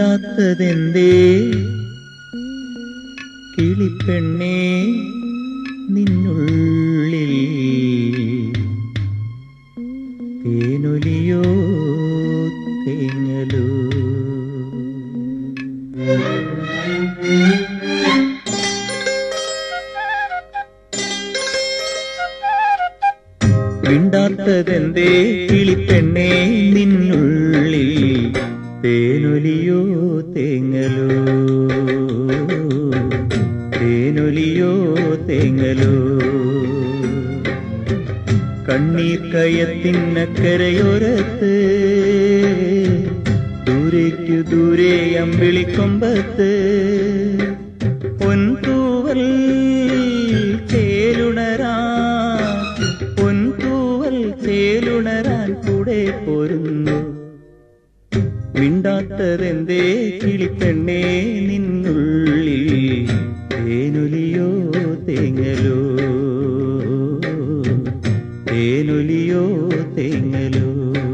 മിണ്ടാത്തതെന്തേ കിളിപ്പെണ്ണേ നിന്നുള്ളിൽ തേനൊലിയോ തേങ്ങലോ മിണ്ടാത്തതെന്തേ കിളിപ്പെണ്ണേ നിന്നുള്ളിൽ തേനൊലിയോ തേങ്ങലോ തേനൊലിയോ തേങ്ങലോ കണ്ണീർ കയത്തിനക്കരയോരത്ത് ദൂരേക്കു ദൂരെ അമ്പിളിക്കൊമ്പത്ത് പൊൻതൂവൽ ചേലുണരാൻ കൂടെ പോരുന്നു മിണ്ടാത്തതെന്തേ കിളിപ്പെണ്ണേ നിന്നുള്ളിൽ തേനൊലിയോ തേങ്ങലോ തേനൊലിയോ തേങ്ങലോ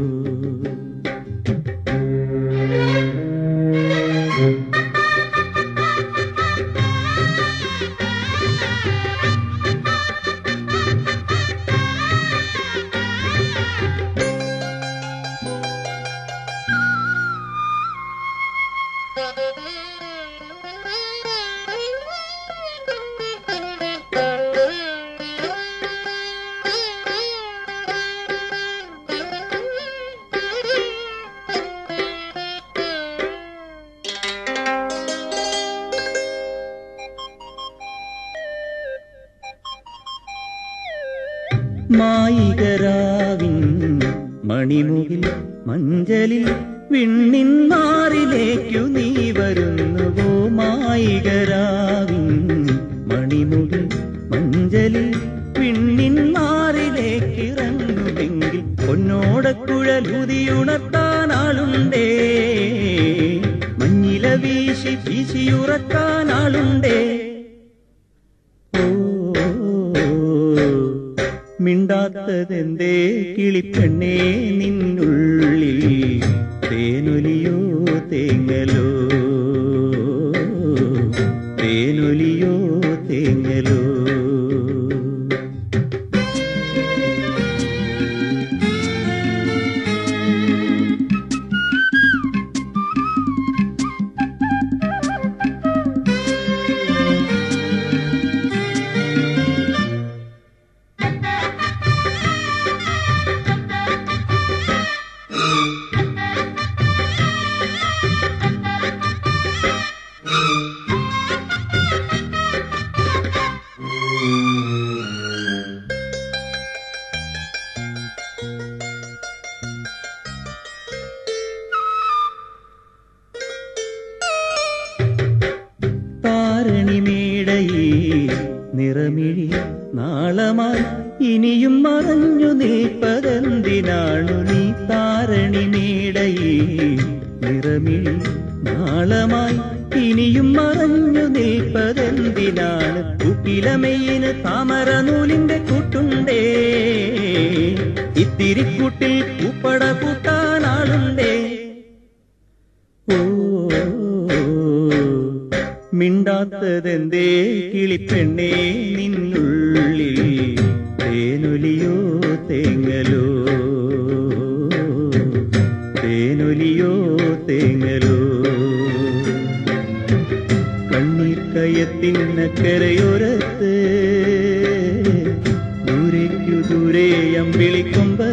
മായികരാവിൻ മണിമുകിൽ മഞ്ചലിൽ വിണ്ണിൻ മാറിലേക്കു നീ വരുന്നുവോ മായികരാവിൻ മണിമുകിൽ മഞ്ചലിൽ വിണ്ണിൻ മാറിലേക്കിറങ്ങുമെങ്കിൽ പൊന്നോടക്കുഴലുതിയുണർത്താൻ ആളുണ്ടേ മഞ്ഞില വീശി വീശിയുറക്കാൻ ആളുണ്ടേ മിണ്ടാത്തതെന്തേ കിളിപ്പെണ്ണേ നിന്നുള്ളിൽ തേനൊലിയോ തേങ്ങലോ തേനൊലിയോ തേങ്ങലോ താരണിമേടയിൽ നിറമിഴി നാളമായി ഇനിയും മറഞ്ഞു നിൽപ്പതെന്തിനാണു നീ താരണിമേടയിൽ നിറമിഴി നാളമായി ഇനിയും മറഞ്ഞു നിൽപ്പതെന്തിനാണ് കുട്ടിലമയിന് താമര നൂലിന്റെ കൂട്ടുണ്ടേ ഇത്തിരി കൂട്ടിൽ പൂപ്പട കൂട്ടാനാളുണ്ടേ മിണ്ടാത്തതെന്തേ കിളിപ്പെണ്ണേ നിന്നുള്ളിൽ തേനൊലിയോ തേങ്ങലോ തേനൊലിയോ തേങ്ങലോ കണ്ണീർ കയത്തിനക്കരയോരത്ത് ദൂരേക്കു ദൂരെ അമ്പിളിക്കൊമ്പ